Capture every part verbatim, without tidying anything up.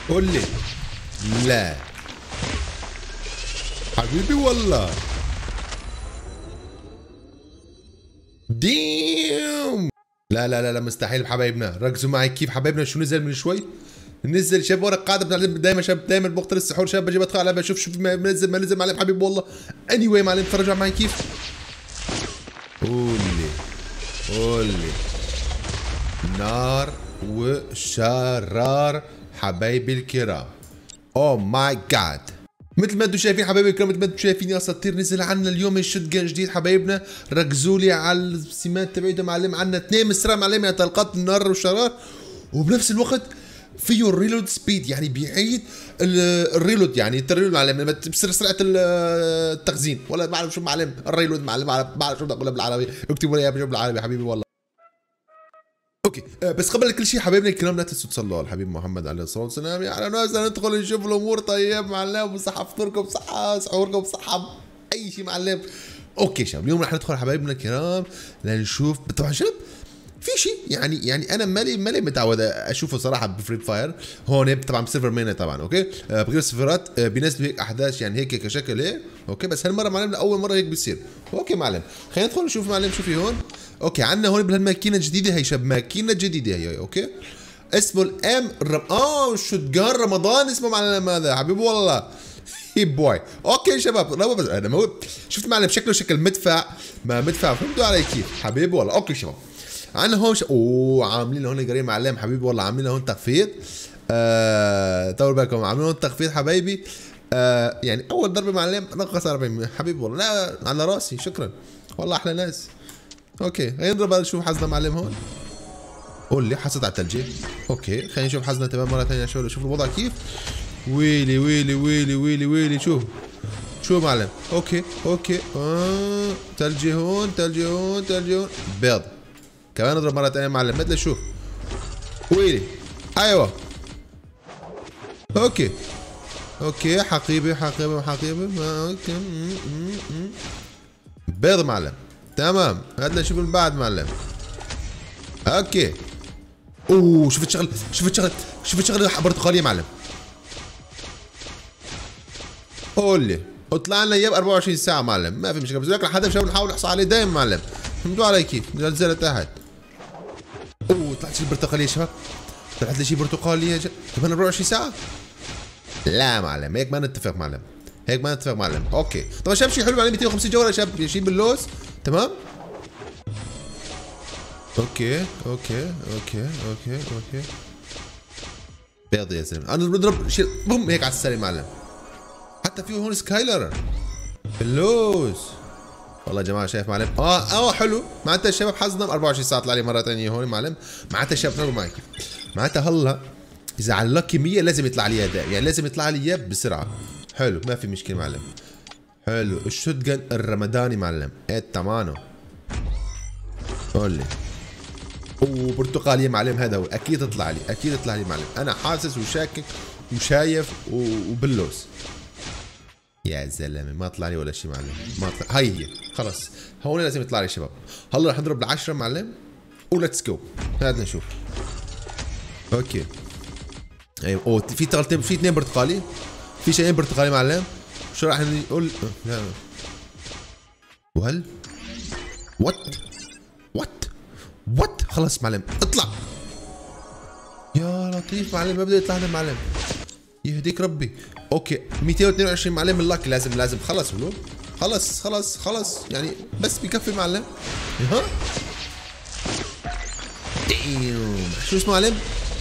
قول لي. لا حبيبي والله. ديم. لا لا لا لا مستحيل حبايبنا، ركزوا معي كيف حبايبنا شو نزل من شوي. نزل شاب ورا القاعده بتعلم دائما شاب دائما بوقت السحور شاب بجي بدخل على بشوف شوف ما نزل ما نزل معلم حبيبي والله. اني واي معلم تفرجوا معي كيف. قول لي قول لي. نار وشرار حبايبي الكرام. اوه ماي جاد. مثل ما انتم شايفين حبايبي الكرام، مثل ما انتم شايفين يا اساطير نزل عنا اليوم الشوت جان جديد حبايبنا. ركزوا لي على السمات تبعته معلم. عنا اثنين مسرع معلم يعني طلقات النار والشرار، وبنفس الوقت فيه الريلود سبيد يعني بيعيد الريلود يعني الريلود معلم لما بتصير سرعه التخزين ولا بعرف شو معلم الريلود معلم بعرف شو بدي اقولها بالعربي. اكتبوا لي اياها بالعربي حبيبي والله. اوكي أه بس قبل كل شيء حبايبنا الكرام لا تنسوا تصلوا على الحبيب محمد عليه الصلاه والسلام. يعني ناس ندخل نشوف الامور طيب معلم وصحه فطوركم بصحه سحوركم بصحه اي شيء معلم. اوكي شباب اليوم رح ندخل حبايبنا الكرام لنشوف طبعا شباب في شيء يعني يعني انا مالي مالي متعود اشوفه صراحه بفري فاير هون طبعا بسيرفر مينا طبعا اوكي أه بغير السيرفرات أه بينزلوا هيك احداث يعني هيك كشكل هيك اوكي. بس هالمره معلم اول مره هيك بيصير. اوكي معلم خلينا ندخل نشوف معلم شو في هون. اوكي عندنا هون بهالماكينه الجديده هي شب ماكينه جديده هي اوكي اسمه الام الرم... اه شوتجان رمضان اسمه معلم هذا حبيبي والله. هي بوي اوكي شباب بس انا ما شفت معلم شكله شكل مدفع ما مدفع فهمتوا علي كيف حبيبي والله. اوكي شباب عندنا هون ش... اوه عاملين هون قريب معلم حبيبي والله عاملين هون تخفيض. آه... طول بالكم عاملين هون تخفيض حبايبي. آه... يعني اول ضربه معلم نقص أربعين حبيبي والله. لا على راسي شكرا والله احلى ناس. اوكي خلينا نضرب نشوف حظنا معلم هون. قول لي حصلت على الثلجه. اوكي خلينا نشوف حظنا تمام مره ثانيه شوف شوف الوضع كيف. ويلي ويلي ويلي ويلي ويلي شوف شو معلم. اوكي اوكي اه ثلجه هون ثلجه هون ثلجه هون بيض. كمان نضرب مرة ثانية معلم مثل شوف. ويلي ايوه اوكي اوكي حقيبي حقيبي حقيبي اوكي بيض معلم تمام. هات نشوف اللي بعد معلم. اوكي اوه شفت شغل شفت شغل شفت شغل برتقالية معلم. قول لي اطلع لنا اياه ب أربعة وعشرين ساعة معلم ما في مشكلة. بس لك حدا شباب نحاول نحصل عليه دايما معلم. فهمتوا علي كيف؟ نزلها تحت. اوه طلعت شي برتقالية يا شباب. طلعت لي شي برتقالية كمان أربعة وعشرين ساعة. لا معلم هيك ما نتفق معلم هيك ما نتفق معلم. اوكي طبعا شباب شي حلو معلم مئتين وخمسين جولة شباب شي باللوز تمام. اوكي اوكي اوكي اوكي اوكي بيض يا زلمه. انا بضرب شيء بوم هيك على السريع معلم. حتى في هون سكايلر اللوز والله يا جماعه شايف معلم. اه اه حلو معناتها الشباب حظنا ب أربعة وعشرين ساعه طلع لي مره ثانيه هون معلم. معناتها الشباب تفرجوا معي معناتها هلا اذا علقت مية لازم يطلع لي اداء يعني لازم يطلع لي اياه بسرعه. حلو ما في مشكله معلم. حلو الشوت جن الرمضاني معلم ايه تمانو. قول لي اوه برتقالي معلم هذا هو اكيد يطلع لي اكيد يطلع لي معلم. انا حاسس وشاكك وشايف وباللوز. يا زلمه ما طلع لي ولا شيء معلم ما طلع. هي هي خلص هون لازم يطلع لي شباب. هلا رح نضرب بالعشرة معلم وليتس جو. هات نشوف. اوكي ايوه اوه في طلتين في اثنين برتقالي في شيئين برتقالي معلم. شو راح نقول لا وهل وات وات وات خلص معلم اطلع يا لطيف معلم ما بده يطلع لنا معلم يهديك ربي. اوكي مئتين واثنين وعشرين معلم اللاك لازم لازم خلص ولو خلص خلص خلص يعني بس بكفي معلم. ها ديم شو اسمه معلم.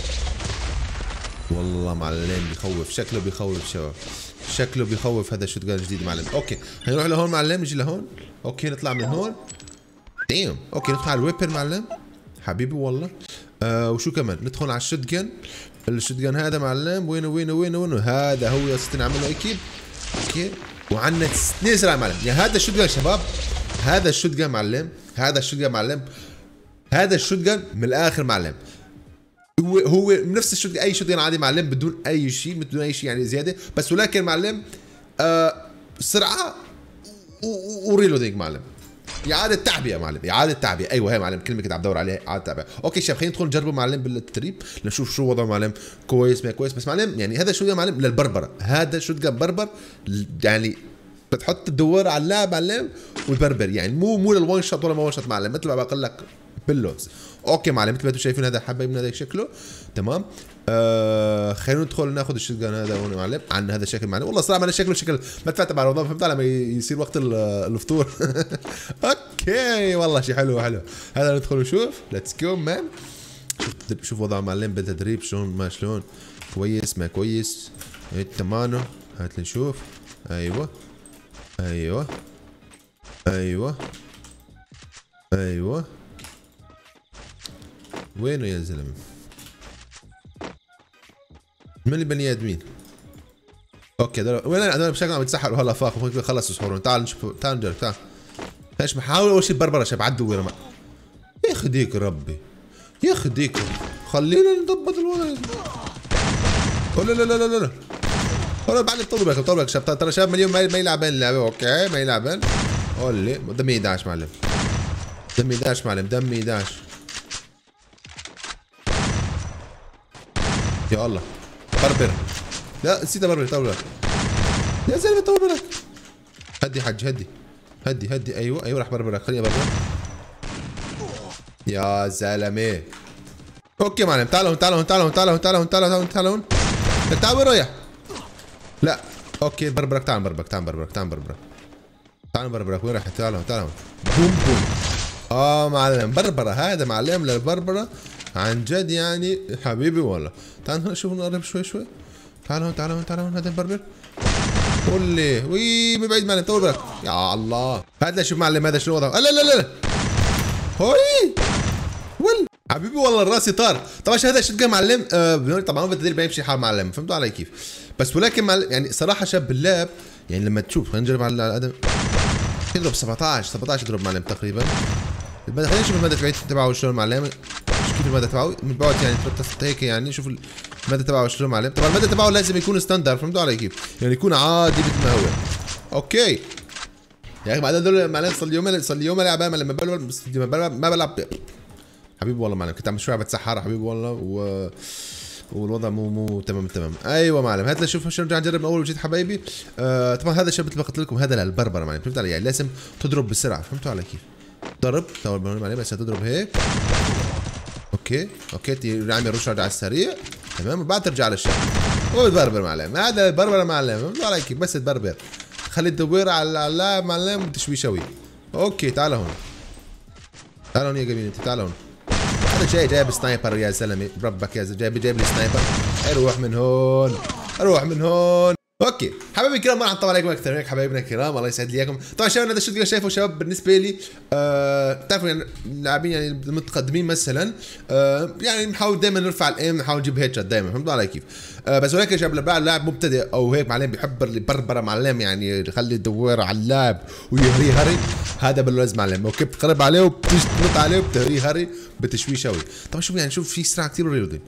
والله معلم بخوف شكله بخوف شباب شكله بخوف هذا الشوت جان جديد معلم. اوكي هنروح لهون معلم نجي لهون. اوكي نطلع من هون ديم. اوكي ندخل على الويبن معلم حبيبي والله. آه وشو كمان ندخل على الشوت جان. الشوت جان هذا معلم وينه وينه وينه وينه هذا هو يا ستي نعمل له اكيب. اوكي وعندنا اثنين سرعه معلم. يا هذا الشوت جان شباب هذا الشوت جان معلم هذا الشوت جان معلم هذا الشوت جان من الاخر معلم. هو هو نفس الشوت جان اي شوت جان عادي معلم بدون اي شيء بدون اي شيء يعني زياده بس ولكن معلم آه سرعه وريلودينج معلم. اعاده تعبئه يا معلم، اعاده تعبئه. ايوه هي معلم كلمه كنت عم بدور عليها، اعاده تعبئه. اوكي شباب خلينا ندخل نجربه معلم بالتدريب لنشوف شو وضعه معلم. كويس ما كويس. بس معلم يعني هذا شو يا معلم للبربره، هذا شوت جان بربر يعني بتحط الدوار على اللاعب معلم ويبربر، يعني مو مو للوان شوت ولا ما وان شوت معلم، مثل ما بقول لك باللوز. اوكي معلم مثل ما انتم شايفين هذا حبايبنا هذا شكله تمام. آه خلينا ندخل ناخذ الشوت جان هذا هون معلم عن هذا الشكل معلم. والله صراحه انا شكله شكل ما تفتح على رمضان، فهمت لما يصير وقت الفطور. اوكي والله شيء حلو حلو. هذا ندخل نشوف ليتس جو مان. شوف شوف وضع معلم بالتدريب شلون ما شلون كويس ما كويس. تمانه هات نشوف. ايوه ايوه ايوه ايوه وينه يا زلمه؟ من البني ادمين؟ اوكي هذول وين هذول بشكل عم يتسحروا هلا فاقوا خلصوا سحورهم. تعال نشوف تعال نجرب تعال. ايش بحاول اول شيء بربره شباب عدوا وين ما يخديك ربي يخديك. خلينا نضبط الوضع. لا لا لا لا لا والله بعد طول بالك طول بالك شباب. ترى شباب اليوم ما يلعبين اللعبه. اوكي ما يلعبين. قولي دمي احد عشر معلم، دمي احد عشر معلم، دمي احد عشر. يا الله بربر. لا نسيت ابربر. طول بالك يا زلمه طول بالك. هدي حج هدي هدي هدي. ايوه ايوه راح بربرك. خليني ابربر يا زلمه. اوكي معلم تعالوا تعالوا تعالوا تعالوا تعالوا تعالوا تعالوا تعالوا وين رايح؟ لا اوكي بربرك. تعال بربرك تعال بربرك تعال بربرك تعال بربرك. وين رايح؟ تعالوا تعالوا بوم بوم. اه معلم بربره هذا معلم للبربره عن جد يعني حبيبي والله. تعال نشوف نقرب شوي شوي. تعالوا تعالوا تعالوا هذا البربر. قول لي وي من بعيد معلم طول بالك. يا الله هات شوف معلم هذا شنو وضعه. لا لا لا لا هوي ول حبيبي والله راسي طار. طبعا هذا شوت جان معلم. آه طبعا بالتدريب بيمشي حال معلم. فهمتوا علي كيف؟ بس ولكن معلم يعني صراحه شاب باللاب يعني لما تشوف خلينا نجرب على الادم يضرب سبعطعش سبعطعش يضرب معلم تقريبا. خلينا نشوف المدى تبعه شلون معلم. كيف المدى تبعه من بعد يعني هيك يعني شوف المدى تبعه شلون معلم. طبعا المدى تبعه لازم يكون ستاندرد. فهمتوا علي كيف؟ يعني يكون عادي مثل ما هو. اوكي يا اخي بعدين دول معلم صار اليوم صار اليوم العب لما بلعب ما بلعب حبيبي والله معلم. كنت عم شوي بتسحر حبيبي والله و والوضع مو مو تمام تمام. ايوه معلم هات لشوف شو نرجع نجرب من اول وجديد حبايبي. آه طبعا هذا الشيء مثل ما قلت لكم هذا للبربره معلم. فهمت علي؟ يعني لازم تضرب بسرعه. فهمتوا علي كيف؟ ضرب تو معلم بس تضرب هيك. اوكي اوكي نعمل رشاد على السريع تمام وبعد ترجع للشغل وتبربر معلم. هذا البربره معلم. فهمتوا علي كيف؟ بس تبربر خلي الدويره على اللاعب معلم تشويشوي. اوكي تعال هون تعال هون يا جميل انت تعال هون. انا جاي جايب سنايبر يا زلمه بربك يا زلمه. جايب جايب لي سنايبر. روح من هون روح من هون. اوكي حبايبي الكرام ما راح نطول عليكم اكثر من هيك حبايبنا الكرام. الله يسعد لي اياكم. طبعا شباب هذا الشوت شايفه شباب بالنسبه لي آه بتعرفوا يعني اللاعبين يعني المتقدمين مثلا آه يعني نحاول دائما نرفع الايم نحاول نجيب هيد شوت دائما. فهمتوا علي كيف؟ آه بس ولكن شباب لما لاعب مبتدئ او هيك معلم بيحب البربره معلم يعني يخلي الدويره على اللاعب ويهريه هري. هذا باللوز معلم. اوكي بتقرب عليه وبتنط عليه وبتهريه هري بتشويشوي. طبعا شوف يعني شوف في سرعه كثير ريلودين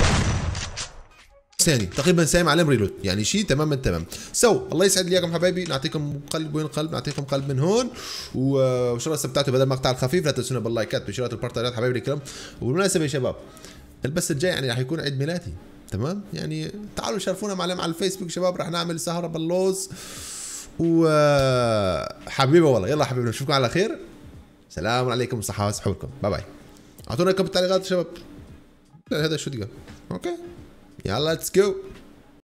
ثاني تقريبا سايم عليهم ريلود يعني شيء تماما تمام. سو so, الله يسعد لي اياكم حبايبي. نعطيكم قلب وين قلب نعطيكم قلب من هون. وان شاء الله استمتعتوا بهذا المقطع الخفيف. لا تنسونا باللايكات والشيرات والبارتاجات حبايبي الكرام. وبالمناسبه يا شباب البث الجاي يعني راح يكون عيد ميلادي تمام. يعني تعالوا شرفونا معلم على الفيسبوك شباب. راح نعمل سهره باللوز وحبيبي والله. يلا حبيبي نشوفكم على خير. سلام عليكم وصحة وسحوركم. باي باي. اعطونا كم بالتعليقات شباب. هذا شو تقول. اوكي يلا ليتس جو.